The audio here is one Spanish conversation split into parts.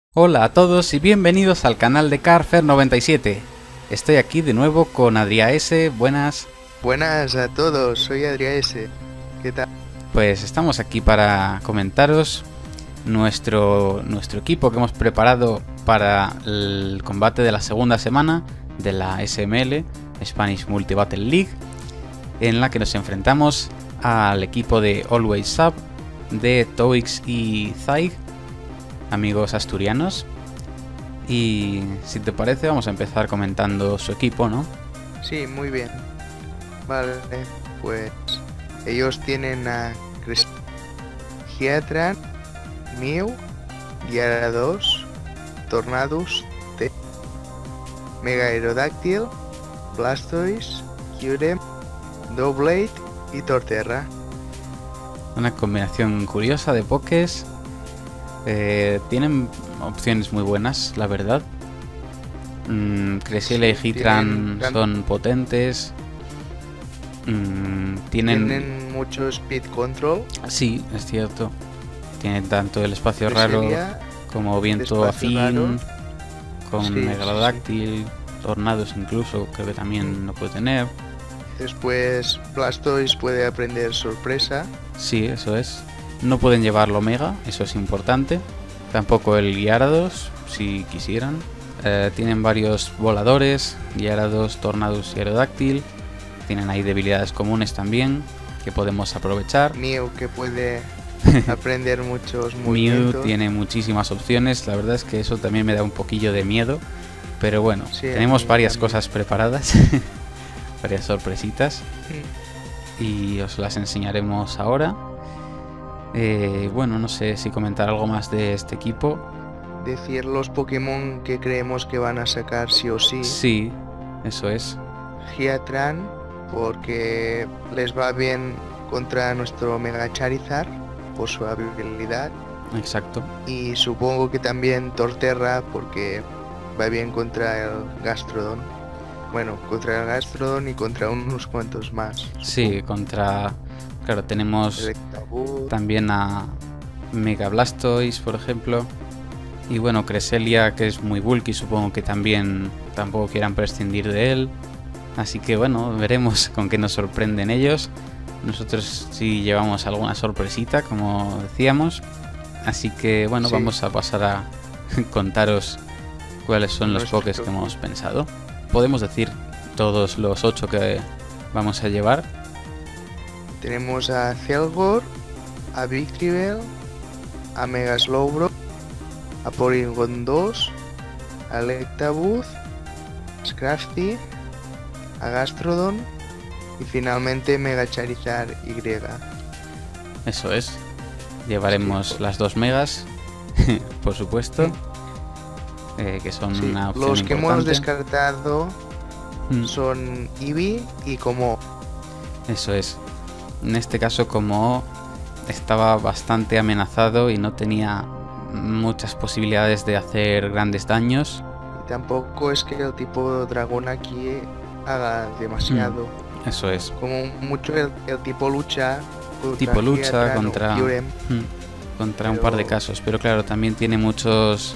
Hola a todos y bienvenidos al canal de Carfer97. Estoy aquí de nuevo con Adrià S. Buenas. Buenas a todos, soy Adrià S. ¿Qué tal? Pues estamos aquí para comentaros nuestro equipo que hemos preparado para el combate de la segunda semana de la SML, Spanish Multi Battle League, en la que nos enfrentamos al equipo de Always Sub, de Toix y Zaig, amigos asturianos. Y si te parece vamos a empezar comentando su equipo, ¿no? Sí, muy bien. Vale, pues ellos tienen a Giatran, Mew, Gyarados, Tornadus, T, Mega Aerodactyl, Blastoise, Kyurem, Doublade y Torterra. Una combinación curiosa de pokés. Tienen opciones muy buenas, la verdad. Cresselia y Heatran son potentes. Tienen mucho speed control. Sí, es cierto. Tienen tanto el espacio Cresselia, raro como viento afín, raro. con Sí, Megadáctil, Tornados incluso, creo que también lo puede tener. Después Blastoise puede aprender sorpresa. Sí, eso es. No pueden llevarlo Omega, eso es importante. Tampoco el Gyarados, si quisieran. Tienen varios voladores, Gyarados, Tornadus y Aerodáctil. Tienen ahí debilidades comunes también, que podemos aprovechar. Mew, que puede aprender muchos movimientos. Mew tiene muchísimas opciones, la verdad es que eso también me da un poquillo de miedo. Pero bueno, Sí, tenemos varias también. cosas preparadas, varias sorpresitas. Y os las enseñaremos ahora. Bueno, no sé si comentar algo más de este equipo. Decir los Pokémon que creemos que van a sacar sí o sí. Sí, eso es. Giatran, porque les va bien contra nuestro Mega Charizard por su habilidad. Exacto. Y supongo que también Torterra, porque va bien contra el Gastrodon. Bueno, contra el Gastrodon y contra unos cuantos más. Sí, contra... Claro, tenemos Electabuzz. también a Mega Blastoise, por ejemplo. Y bueno, Cresselia, que es muy bulky, supongo que también tampoco quieran prescindir de él. Así que bueno, veremos con qué nos sorprenden ellos. Nosotros sí llevamos alguna sorpresita, como decíamos. Así que bueno, Sí. Vamos a pasar a contaros cuáles son los Nuestro pokés que equipo. hemos pensado. Podemos decir todos los 8 que vamos a llevar. Tenemos a Zelgor, a Victreebel, a Mega Slowbro, a Porygon 2, a Electabuzz, a Scrafty, a Gastrodon y finalmente Mega Charizard Y. Eso es. Llevaremos Sí. las 2 megas, por supuesto. Que son Sí, una opción los que hemos importante. descartado Mm, son Eevee y como Eso es. En este caso, como estaba bastante amenazado y no tenía muchas posibilidades de hacer grandes daños. y tampoco es que el tipo dragón aquí haga demasiado. Eso es. Como mucho el tipo lucha Tipo lucha Giatran o contra Kyurem. contra un Pero- par de casos. Pero claro, también tiene muchos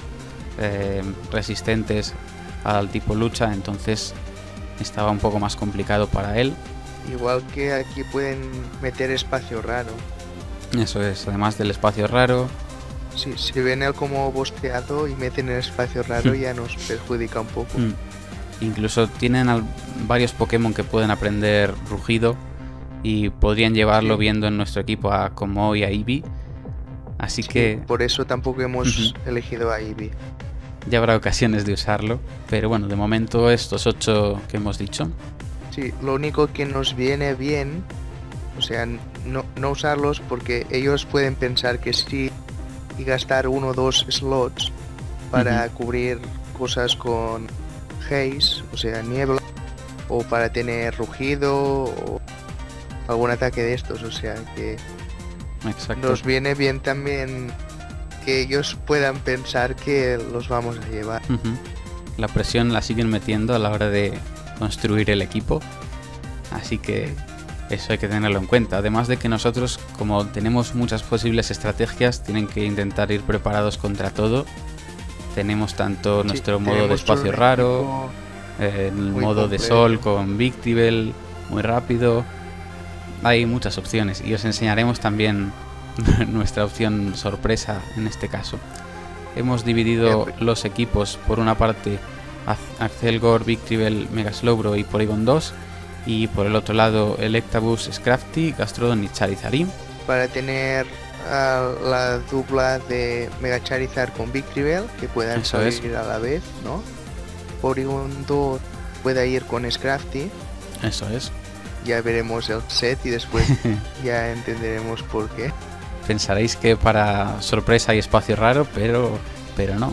resistentes al tipo lucha. Entonces estaba un poco más complicado para él. Igual que aquí pueden meter espacio raro. Eso es. Además del espacio raro. Sí, si ven él como bosqueado y meten el espacio raro ya nos perjudica un poco. Incluso tienen varios Pokémon que pueden aprender rugido y podrían llevarlo Sí. viendo en nuestro equipo a Como y a Eevee. Así Sí, que por eso tampoco hemos Ujú. elegido a Eevee. ya habrá ocasiones de usarlo. Pero bueno, de momento estos 8 que hemos dicho. Sí, lo único que nos viene bien, o sea, no usarlos porque ellos pueden pensar que sí y gastar 1 o 2 slots para cubrir cosas con haze, o sea, niebla, o para tener rugido o algún ataque de estos, o sea que Exacto. nos viene bien también que ellos puedan pensar que los vamos a llevar. Ujú. La presión la siguen metiendo a la hora de construir el equipo. Así que eso hay que tenerlo en cuenta. Además de que nosotros, como tenemos muchas posibles estrategias, tienen que intentar ir preparados contra todo. Tenemos tanto Sí, nuestro modo de tenemos espacio un raro, equipo el muy modo de completo. sol con Victreebel, muy rápido. Hay muchas opciones y os enseñaremos también nuestra opción sorpresa en este caso. Hemos dividido los equipos, por una parte Azelgor, Victreebel, Mega Slowbro y Porygon 2, y por el otro lado Electabuzz, Scrafty, Gastrodon y Charizard. Para tener la dupla de Mega Charizard con Victreebel, que puedan Eso salir es. a la vez, ¿no? Porygon 2 pueda ir con Scrafty. Eso es. Ya veremos el set y después ya entenderemos por qué. Pensaréis que para sorpresa y espacio raro, pero no.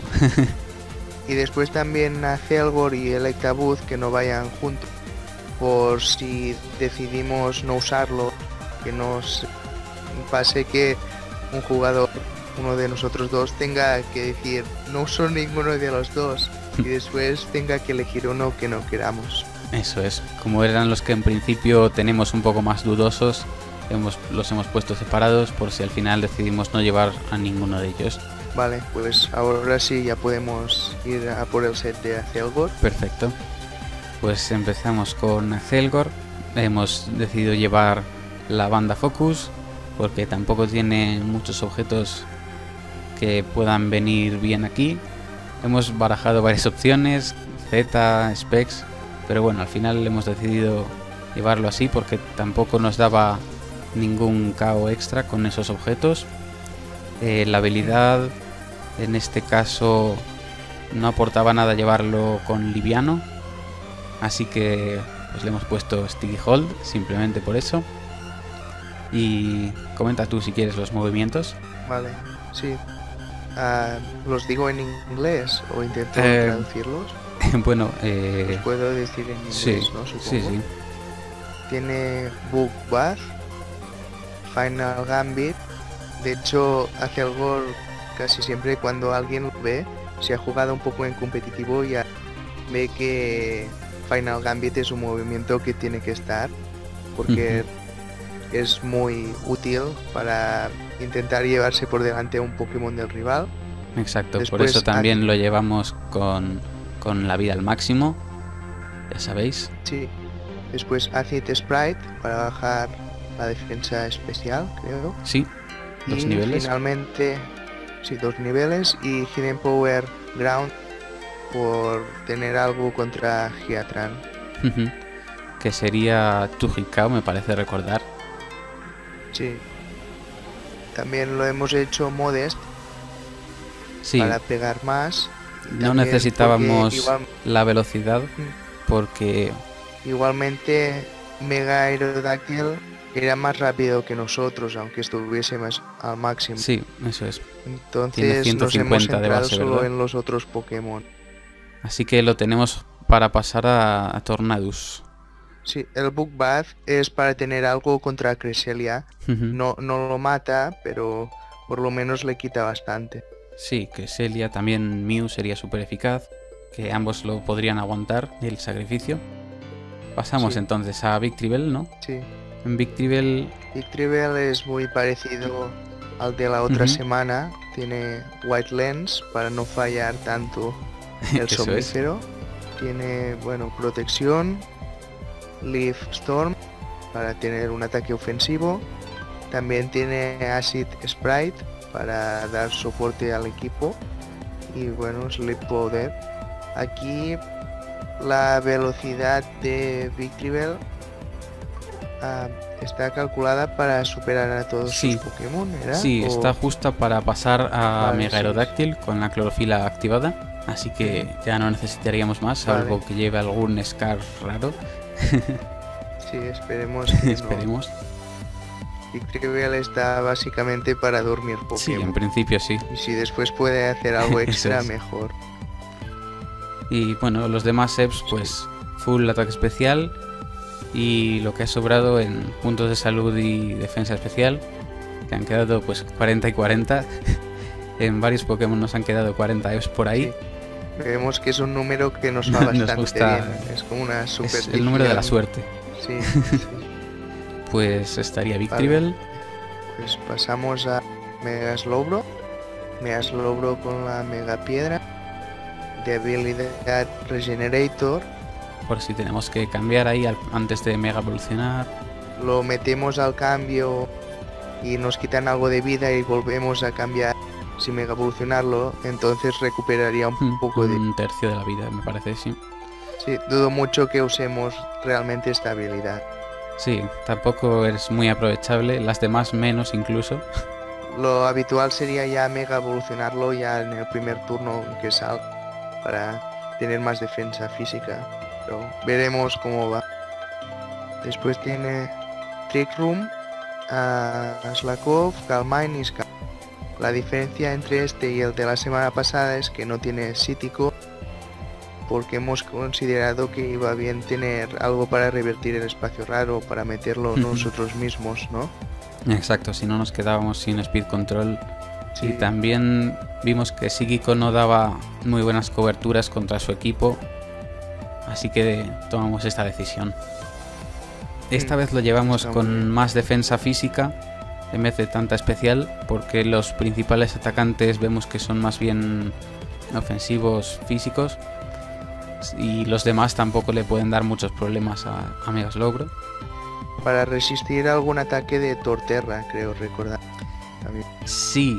Y después también a Azelgor y Electabuzz que no vayan juntos, por si decidimos no usarlo, que nos pase que un jugador, uno de nosotros dos, tenga que decir no uso ninguno de los dos y después tenga que elegir uno que no queramos. Eso es. Como eran los que en principio tenemos un poco más dudosos, los hemos puesto separados por si al final decidimos no llevar a ninguno de ellos. Vale, pues ahora sí ya podemos ir a por el set de Azelgor. Perfecto. Pues empezamos con Azelgor. Hemos decidido llevar la banda Focus porque tampoco tiene muchos objetos que puedan venir bien aquí. Hemos barajado varias opciones, Z, Specs, pero bueno, al final hemos decidido llevarlo así porque tampoco nos daba ningún KO extra con esos objetos. La habilidad en este caso no aportaba nada llevarlo con liviano, así que pues le hemos puesto Sticky Hold simplemente por eso. Y comenta tú si quieres los movimientos. Vale, sí. ¿Los digo en inglés o intento traducirlos? Bueno, Los puedo decir en inglés, sí, ¿no? Supongo. sí. Tiene Bug Bath, Final Gambit. De hecho, Azelgor casi siempre cuando alguien lo ve, si ha jugado un poco en competitivo, ya ve que Final Gambit es un movimiento que tiene que estar, porque es muy útil para intentar llevarse por delante a un Pokémon del rival. Exacto, Después, por eso también lo llevamos con la vida al máximo, ya sabéis. Sí. Después Acid Sprite para bajar la defensa especial, creo. Sí, 2 y niveles. Finalmente, sí, 2 niveles. Y Hidden Power Ground por tener algo contra Giatran. Que sería Tujikao, me parece recordar. Sí. También lo hemos hecho Modest, sí, para pegar más. No necesitábamos la velocidad porque igualmente Mega Aerodactyl era más rápido que nosotros, aunque estuviésemos al máximo. Sí, eso es. Entonces tiene 150 nos hemos centrado de base, solo ¿verdad? en los otros Pokémon. Así que lo tenemos para pasar a Tornadus. Sí, el Bug Bath es para tener algo contra Cresselia. No lo mata, pero por lo menos le quita bastante. Sí, Cresselia, también Mew sería súper eficaz, que ambos lo podrían aguantar el sacrificio. Pasamos entonces a Victreebel, ¿no? Sí. En Victreebel Es muy parecido al de la otra semana. Tiene White Lens para no fallar tanto el somnífero. Tiene, bueno, protección. Leaf Storm para tener un ataque ofensivo. También tiene Acid Sprite para dar soporte al equipo. Y bueno, Sleep Powder. Aquí la velocidad de Victreebel está calculada para superar a todos sus Pokémon, ¿verdad? Sí, está justa para pasar a Mega Aerodactyl con la clorofila activada. Así que ya no necesitaríamos más, salvo que lleve algún Scar raro. Sí, esperemos que esperemos. Victreebel está básicamente para dormir Pokémon. Sí, en principio sí. Y si después puede hacer algo extra, mejor. Y bueno, los demás EVs, pues full ataque especial. Y lo que ha sobrado en puntos de salud y defensa especial, que han quedado pues 40 y 40. En varios Pokémon nos han quedado 40 EVs por ahí. Sí. Vemos que es un número que nos va bastante gusta, bien. Es como una superstición. Es el número de la suerte. Sí. Pues estaría Victreebel. Vale. Pues pasamos a Mega Slowbro. Mega Slowbro con la Mega Piedra. de habilidad Regenerator. Por si tenemos que cambiar ahí antes de mega evolucionar. Lo metemos al cambio y nos quitan algo de vida y volvemos a cambiar sin mega evolucionarlo, entonces recuperaría un poco de... Un tercio de la vida, me parece, sí. Sí, dudo mucho que usemos realmente esta habilidad. Sí, tampoco es muy aprovechable, las demás menos incluso. Lo habitual sería ya mega evolucionarlo ya en el primer turno que salga para tener más defensa física, pero veremos cómo va. Después tiene Trick Room, Slakov, Calmine y Ska. La diferencia entre este y el de la semana pasada es que no tiene psíquico, porque hemos considerado que iba bien tener algo para revertir el espacio raro, para meterlo nosotros mismos, ¿no? Exacto, si no nos quedábamos sin speed control. Sí. Y también vimos que Psíquico no daba muy buenas coberturas contra su equipo, así que tomamos esta decisión. Esta vez lo llevamos con más defensa física en vez de tanta especial, porque los principales atacantes vemos que son más bien ofensivos físicos y los demás tampoco le pueden dar muchos problemas a Megaslogro. Para resistir algún ataque de Torterra, creo recordar. También. Sí,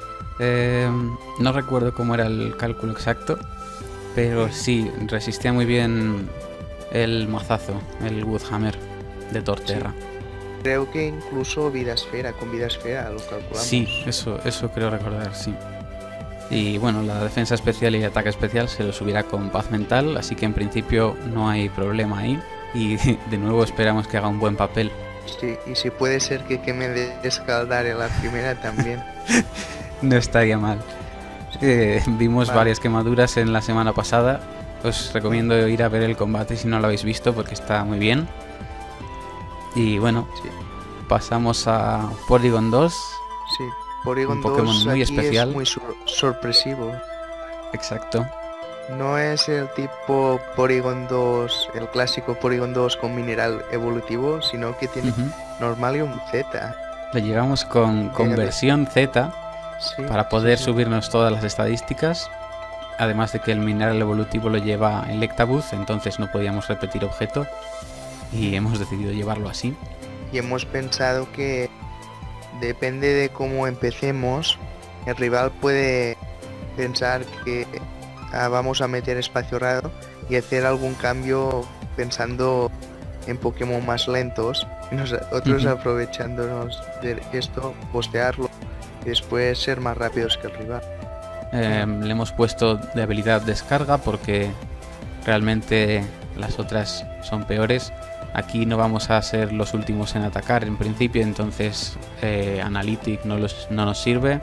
no recuerdo cómo era el cálculo exacto, pero sí, resistía muy bien el mazazo, el Woodhammer de Torterra. Sí. Creo que incluso Vida Esfera, con Vida Esfera lo calculamos. Sí, eso creo recordar, sí. Y bueno, la defensa especial y ataque especial se lo subirá con paz mental, así que en principio no hay problema ahí. Y de nuevo esperamos que haga un buen papel. Sí, y si puede ser que queme de escaldar en la primera también. No estaría mal. Vimos varias quemaduras en la semana pasada. Os recomiendo ir a ver el combate si no lo habéis visto, porque está muy bien. Y bueno, sí. Pasamos a Porygon 2. Sí, Porygon un Pokémon 2 muy aquí especial. Es muy sorpresivo. Exacto. No es el tipo Porygon 2, el clásico Porygon 2 con mineral evolutivo, sino que tiene Normalium Z. Le llegamos con versión Z, sí, para poder subirnos todas las estadísticas. Además de que el mineral evolutivo lo lleva Electabuzz, entonces no podíamos repetir objeto. Y hemos decidido llevarlo así. Y hemos pensado que depende de cómo empecemos, el rival puede pensar que vamos a meter espacio raro y hacer algún cambio pensando en Pokémon más lentos. Nosotros aprovechándonos de esto, postearlo y después ser más rápidos que el rival. Le hemos puesto de habilidad descarga porque realmente las otras son peores. Aquí no vamos a ser los últimos en atacar en principio, entonces Analytic no nos sirve.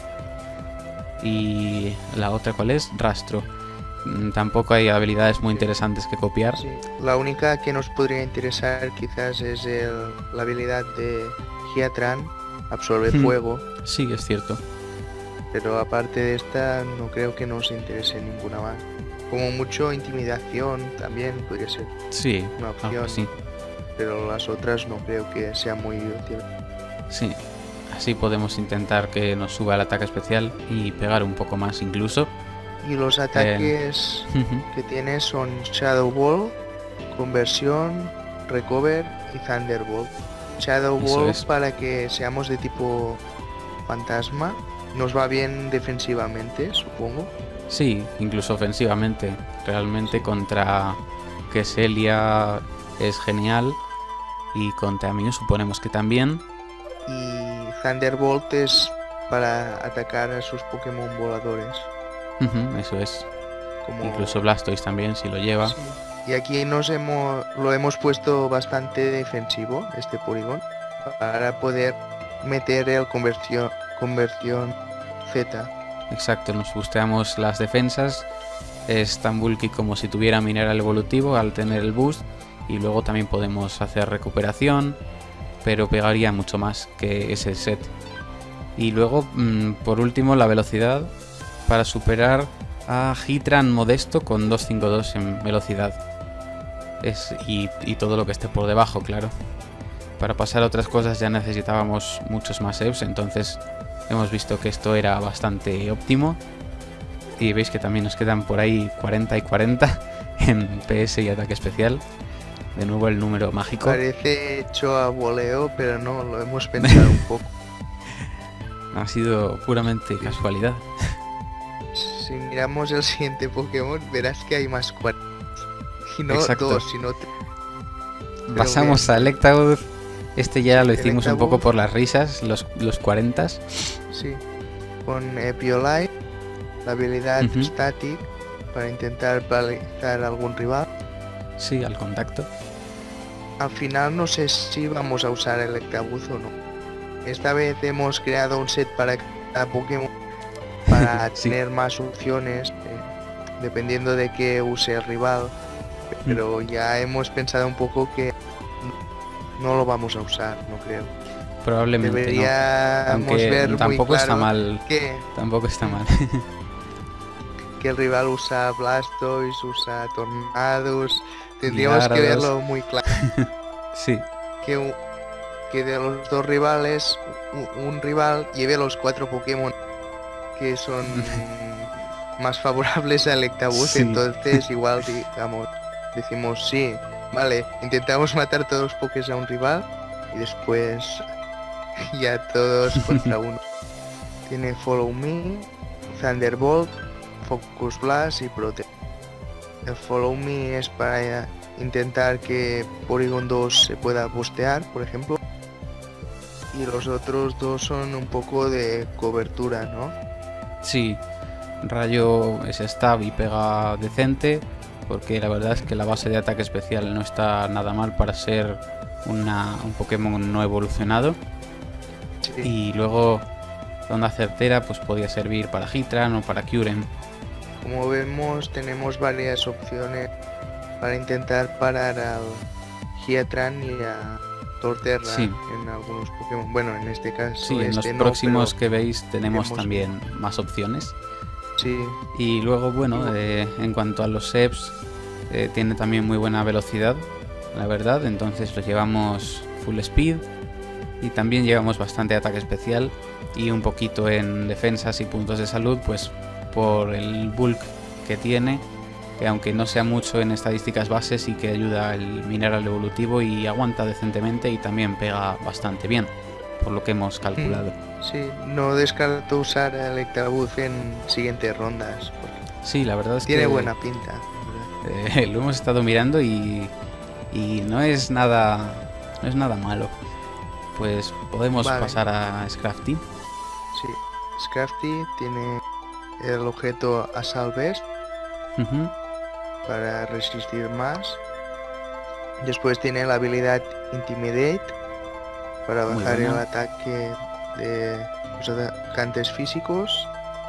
Y la otra, ¿cuál es? Rastro. Tampoco hay habilidades muy interesantes que copiar. Sí. La única que nos podría interesar quizás es la habilidad de Giatran, absorbe fuego. Sí, es cierto. Pero aparte de esta no creo que nos interese ninguna más. Como mucho intimidación también podría ser. Sí, una opción. Sí. Pero las otras no creo que sea muy útil. Sí, así podemos intentar que nos suba el ataque especial y pegar un poco más incluso. Y los ataques que tiene son Shadow Ball, Conversión, Recover y Thunderbolt. Shadow Ball para que seamos de tipo fantasma. Nos va bien defensivamente, supongo. Sí, incluso ofensivamente. Realmente contra Keselia es genial. Y contra Mew suponemos que también. Y Thunderbolt es para atacar a sus Pokémon voladores. Eso es. Incluso Blastoise también, si lo lleva. Sí. Y aquí lo hemos puesto bastante defensivo, este Porygon, para poder meter el conversión Z. Exacto, nos busteamos las defensas. Es tan bulky como si tuviera mineral evolutivo al tener el boost. Y luego también podemos hacer recuperación, pero pegaría mucho más que ese set. Y luego, por último, la velocidad para superar a Heatran modesto con 252 en velocidad. Y todo lo que esté por debajo, claro. Para pasar a otras cosas ya necesitábamos muchos más EVs, entonces hemos visto que esto era bastante óptimo. Y veis que también nos quedan por ahí 40 y 40 en PS y ataque especial. De nuevo el número mágico. Parece hecho a voleo, pero no, lo hemos pensado un poco. Ha sido puramente casualidad. Si miramos el siguiente Pokémon, verás que hay más 40. Y no Exacto. 2, sino 3. Pasamos a Electabuzz. Este ya lo hicimos un poco Electabuzz. por las risas, los 40. Sí. Con Epiolite, la habilidad Ujú. Static, para intentar paralizar a algún rival. Sí, al contacto. Al final no sé si vamos a usar el Electabuzz o no. Esta vez hemos creado un set para cada Pokémon para Sí. tener más opciones, dependiendo de qué use el rival. Pero ya hemos pensado un poco que no lo vamos a usar, no creo. Probablemente no. Deberíamos Aunque ver muy tampoco está claro mal. que Tampoco está mal. el rival usa Blastoise, usa Tornadus. Tendríamos que Gyarados. verlo muy claro. Sí, Que de los dos rivales, un rival lleve los 4 Pokémon que son más favorables al Electabuzz. Sí. Entonces igual decimos sí, vale, intentamos matar todos los Pokés a un rival y después ya todos contra uno. Tiene Follow Me, Thunderbolt, Focus Blast y Protect. El Follow Me es para intentar que Porygon 2 se pueda bustear, por ejemplo. Y los otros dos son un poco de cobertura, ¿no? sí. Rayo es stab y pega decente. Porque la verdad es que la base de ataque especial no está nada mal para ser un Pokémon no evolucionado. Sí. Y luego Onda Certera pues podía servir para Heatran o para Kyurem. Como vemos, tenemos varias opciones para intentar parar al Heatran y a Torterra Sí. en algunos Pokémon. Bueno, en este caso. Sí, en los este no, próximos pero que veis tenemos vemos también más opciones. sí. Y luego, bueno, en cuanto a los EVs, tiene también muy buena velocidad, la verdad. Entonces los llevamos full speed y también llevamos bastante ataque especial y un poquito en defensas y puntos de salud, pues por el bulk que tiene, que aunque no sea mucho en estadísticas bases, sí que ayuda el mineral evolutivo y aguanta decentemente y también pega bastante bien, por lo que hemos calculado. Sí, no descarto usar el Electabuzz en siguientes rondas, porque Sí, la verdad es tiene que buena pinta. ¿Verdad? lo hemos estado mirando y no es nada malo. Pues podemos Vale. pasar a Scrafty. Sí, Scrafty tiene el objeto Assault Vest Ujú. para resistir más. Después tiene la habilidad Intimidate para Muy bajar el buena. ataque de los atacantes físicos.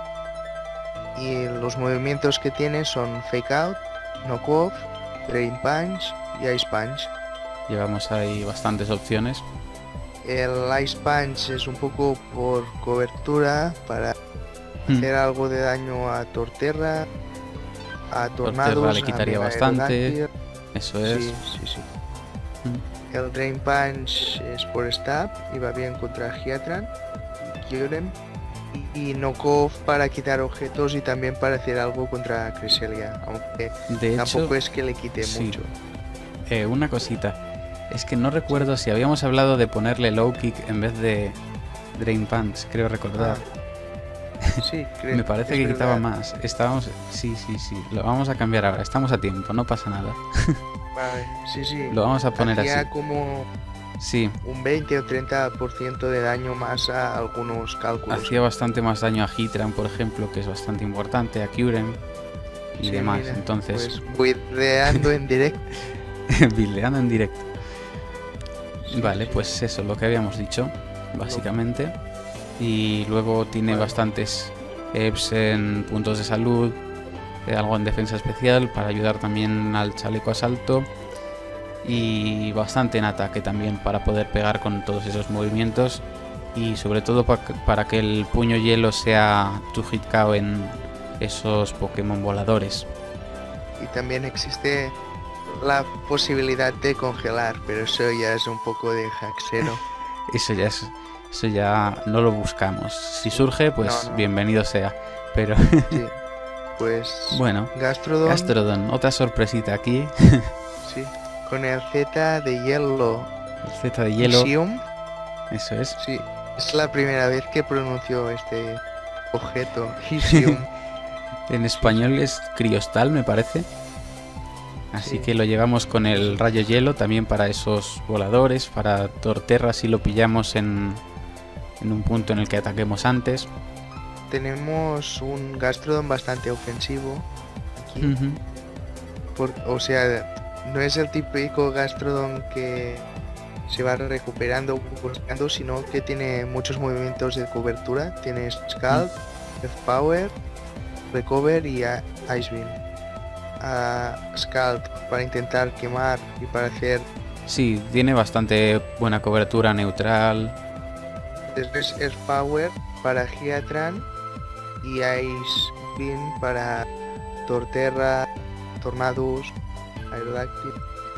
Y los movimientos que tiene son Fake Out, Knock Off, Drain Punch y Ice Punch. Llevamos ahí bastantes opciones. El Ice Punch es un poco por cobertura para hacer algo de daño a Torterra, a Tornados, Torterra le quitaría a bastante. Aerodactyl. Eso es. Sí, sí, sí. Mm. El Drain Punch es por Stab y va bien contra Heatran, Kyurem. Y Knock Off para quitar objetos y también para hacer algo contra Cresselia, aunque De tampoco hecho, es que le quite sí. mucho. Una cosita. Es que no recuerdo si habíamos hablado de ponerle Low Kick en vez de Drain Punch, creo recordar. Sí, Me parece que quitaba más. Sí. Lo vamos a cambiar ahora. Estamos a tiempo, no pasa nada. Vale, sí, sí. Lo vamos a poner Hacía así. como Sí, un 20 o 30% de daño más a algunos cálculos. hacía bastante más daño a Heatran, por ejemplo, que es bastante importante, a Kyurem y Sí, demás. mira, Entonces, pues buildeando en directo. buildeando en directo. Sí, Vale, sí. pues eso, lo que habíamos dicho, básicamente. Y luego tiene Vale. bastantes EVs en puntos de salud, algo en defensa especial para ayudar también al chaleco asalto. Y bastante en ataque también para poder pegar con todos esos movimientos. Y sobre todo para que el puño hielo sea tu hit KO en esos Pokémon voladores. Y también existe la posibilidad de congelar, pero eso ya es un poco de hacksero. Eso ya no lo buscamos. Si surge, pues No. bienvenido sea. Pero Sí. pues Bueno, Gastrodon, Gastrodon, otra sorpresita aquí. sí, con el Z de hielo. El Z de hielo, Isium, eso es. sí, es la primera vez que pronuncio este objeto. Isium. En español es Criostal, me parece. Así Sí. que lo llevamos con el rayo hielo también para esos voladores, para Torterra si lo pillamos en un punto en el que ataquemos antes. Tenemos un Gastrodon bastante ofensivo aquí. Ujú. O sea, no es el típico Gastrodon que se va recuperando, buscando, sino que tiene muchos movimientos de cobertura. Tiene Scald, Earth Power, Recover y Ice Beam. Scald para intentar quemar y para hacer. Sí, tiene bastante buena cobertura neutral. Después Earth Power para Giatran y Ice Beam para Torterra, Tornadus, Aerodactyl.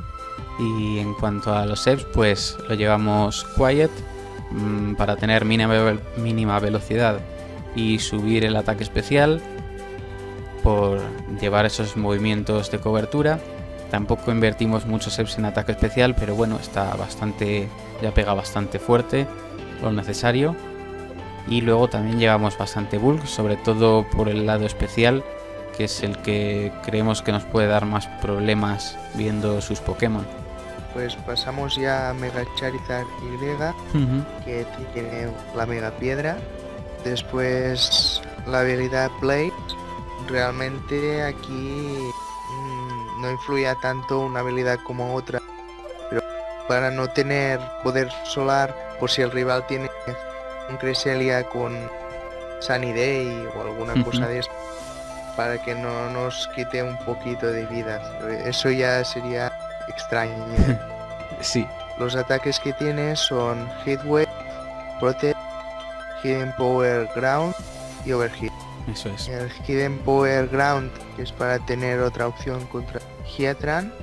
Y en cuanto a los EVs, pues lo llevamos Quiet para tener mínima velocidad y subir el ataque especial por llevar esos movimientos de cobertura. Tampoco invertimos muchos EVs en ataque especial, pero bueno, está bastante, ya pega bastante fuerte, lo necesario. Y luego también llevamos bastante bulk, sobre todo por el lado especial, que es el que creemos que nos puede dar más problemas viendo sus Pokémon. Pues pasamos ya a Mega Charizard Y, que tiene la Mega Piedra. Después la habilidad Blade. Realmente aquí no influye tanto una habilidad como otra, pero para no tener poder solar, por si el rival tiene un Cresselia con Sunny Day o alguna cosa de eso, para que no nos quite un poquito de vida. Eso ya sería extraño. Sí. Los ataques que tiene son Heatwave, Protect, Hidden Power Ground y Overheat. Eso es. El Hidden Power Ground, que es para tener otra opción contra Giatran,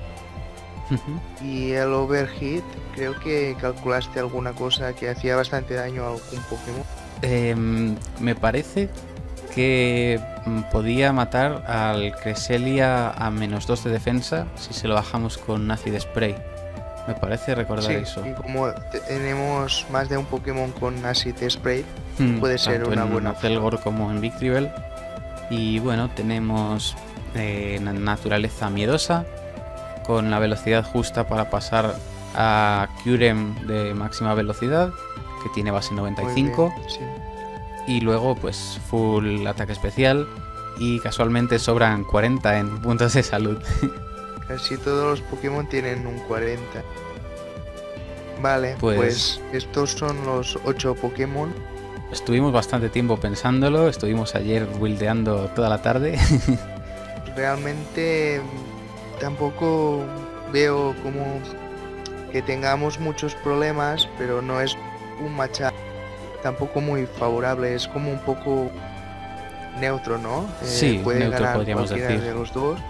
y el Overheat, creo que calculaste alguna cosa que hacía bastante daño a algún Pokémon. Me parece que podía matar al Cresselia a -2 de defensa si se lo bajamos con Acid Spray. Me parece recordar Sí, eso. y como tenemos más de un Pokémon con Acid Spray, puede ser Tanto una en buena opción. Azelgor como en Victreebel. Y bueno, tenemos naturaleza miedosa, con la velocidad justa para pasar a Kyurem de máxima velocidad, que tiene base 95. Muy bien, sí. Y luego pues full ataque especial, y casualmente sobran 40 en puntos de salud. Casi todos los Pokémon tienen un 40. Vale, pues estos son los 8 Pokémon. Estuvimos bastante tiempo pensándolo, estuvimos ayer buildeando toda la tarde. Realmente tampoco veo como que tengamos muchos problemas, pero no es un matchup tampoco muy favorable, es como un poco neutro, ¿no? Sí, puede neutro ganar podríamos cualquiera decir. de los dos,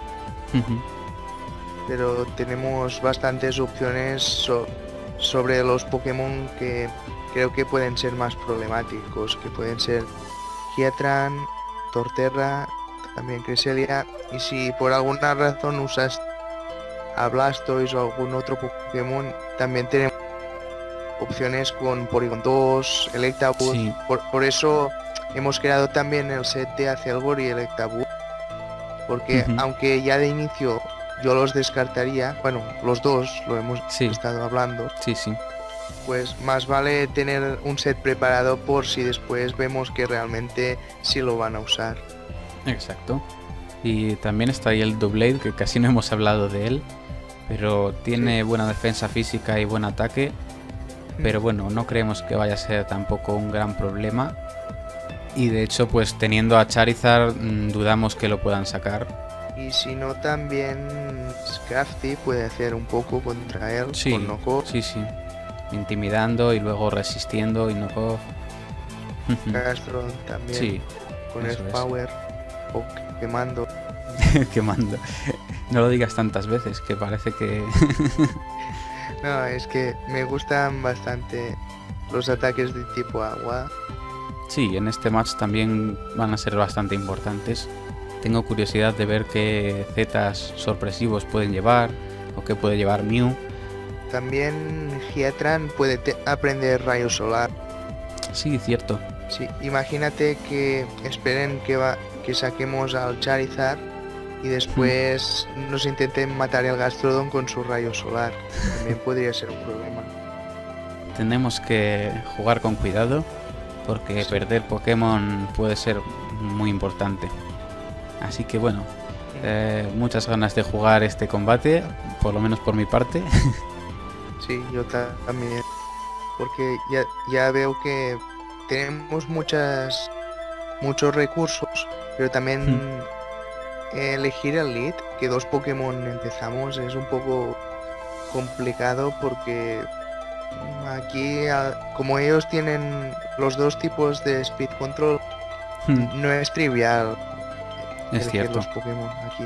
pero tenemos bastantes opciones sobre los Pokémon que creo que pueden ser más problemáticos, que pueden ser Giatran, Torterra, también Cresselia, y si por alguna razón usas a Blastoise o algún otro Pokémon, también tenemos opciones con Porygon 2, Electabuzz. Sí. Por eso hemos creado también el set de Azelgor y Electabuzz, porque aunque ya de inicio yo los descartaría, bueno, los dos lo hemos estado hablando. Sí, sí. Pues más vale tener un set preparado por si después vemos que realmente sí lo van a usar. Exacto. Y también está ahí el Doublade, que casi no hemos hablado de él, pero tiene buena defensa física y buen ataque. Pero bueno, no creemos que vaya a ser tampoco un gran problema. Y de hecho, pues teniendo a Charizard, dudamos que lo puedan sacar. Y si no, también Scrafty puede hacer un poco contra él, Sí, con Knockoff. sí. Intimidando y luego resistiendo y Knockoff. Castron también, Sí, con eso Earth Power o quemando. Quemando. No lo digas tantas veces, que parece que... No, es que me gustan bastante los ataques de tipo agua. Sí, en este match también van a ser bastante importantes. Tengo curiosidad de ver qué zetas sorpresivos pueden llevar o qué puede llevar Mew. También Giatran puede aprender rayo solar. Sí, cierto. Sí, imagínate que esperen que saquemos al Charizard y después nos intenten matar el Gastrodon con su rayo solar. También podría ser un problema. Tenemos que jugar con cuidado porque perder Pokémon puede ser muy importante. Así que bueno, muchas ganas de jugar este combate, por lo menos por mi parte. Sí, yo también. Porque ya veo que tenemos muchos recursos, pero también elegir el lead, que 2 Pokémon empezamos, es un poco complicado porque aquí, como ellos tienen los 2 tipos de Speed Control, no es trivial Es los Pokémon aquí.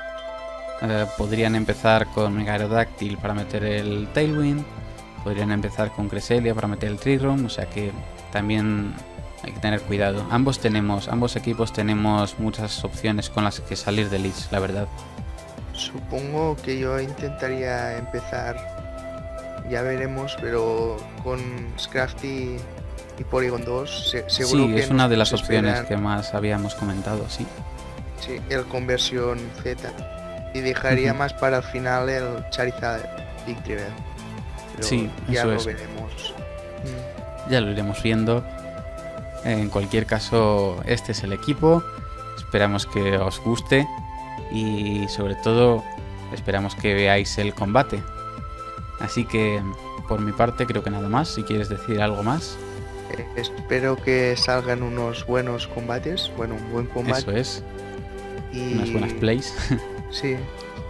Podrían empezar con Mega Aerodactyl para meter el Tailwind, podrían empezar con Cresselia para meter el Trigon, o sea que también hay que tener cuidado. Ambos equipos tenemos muchas opciones con las que salir de leads, la verdad. Supongo que yo intentaría empezar, ya veremos, pero con Scrafty y Porygon 2, seguro sí, que es una de las esperan, opciones que más habíamos comentado, sí. Sí, el conversión Z. Y dejaría más para el final el Charizard Victreebel. Pero sí, ya eso lo es. veremos. Ya lo iremos viendo. En cualquier caso, este es el equipo. Esperamos que os guste y sobre todo esperamos que veáis el combate. Así que por mi parte creo que nada más. Si quieres decir algo más. Espero que salgan unos buenos combates. Bueno, un buen combate. Eso es. Y Unas buenas plays. sí.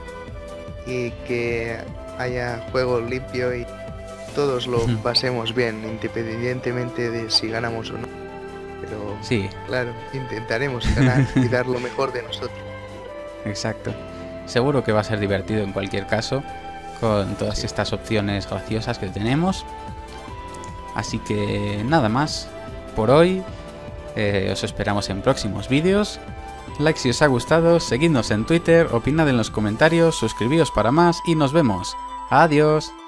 Y que haya juego limpio y todos lo pasemos bien, independientemente de si ganamos o no. Pero sí, claro, intentaremos ganar y dar lo mejor de nosotros. Exacto. Seguro que va a ser divertido en cualquier caso, con todas estas opciones graciosas que tenemos. Así que nada más por hoy. Os esperamos en próximos vídeos. Like si os ha gustado, seguidnos en Twitter, opinad en los comentarios, suscribíos para más y nos vemos. Adiós.